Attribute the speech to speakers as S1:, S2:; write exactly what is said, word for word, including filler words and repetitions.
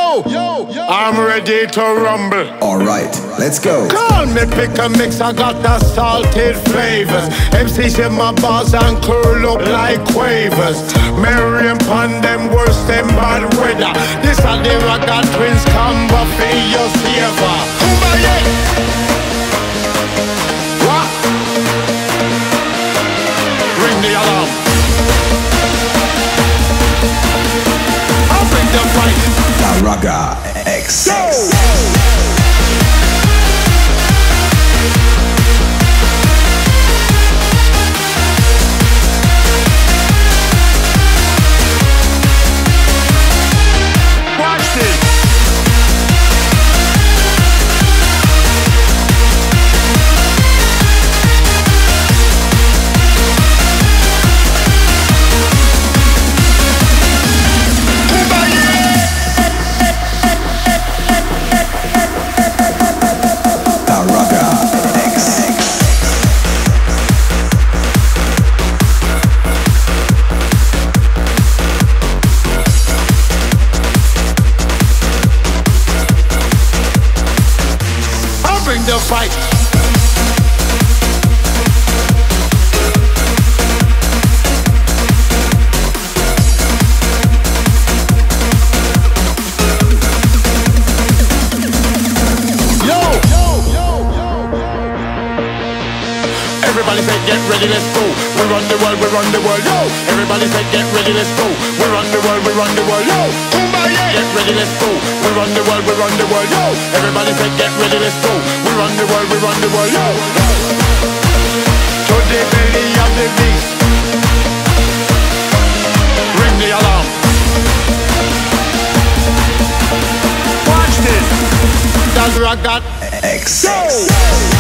S1: Yo, yo, yo, I'm ready to rumble.
S2: Alright, let's go.
S1: Call me pick a mix, I got the salted flavors. M Cs in my bars and curl up like quavers. Marion pon them worse than bad weather. This a the Ragga Twins combo for your saver. Kumbaya. What? Ring the alarm. I'll bring the fight.
S2: The Ragga X.
S1: Go! The fight. Yo, yo, yo, yo. Everybody say get ready, let's go. We run the world, we run the world, yo. Everybody say get ready, let's go. We run the world, we run the world, yo. Kumbaya. Get ready, let's go. We run the world, we run the world, yo. Everybody say get ready, let's go. We run the world, we run the world, yo. To the belly of the beast. Ring the alarm. Watch this. The Ragga
S2: X.
S1: Go!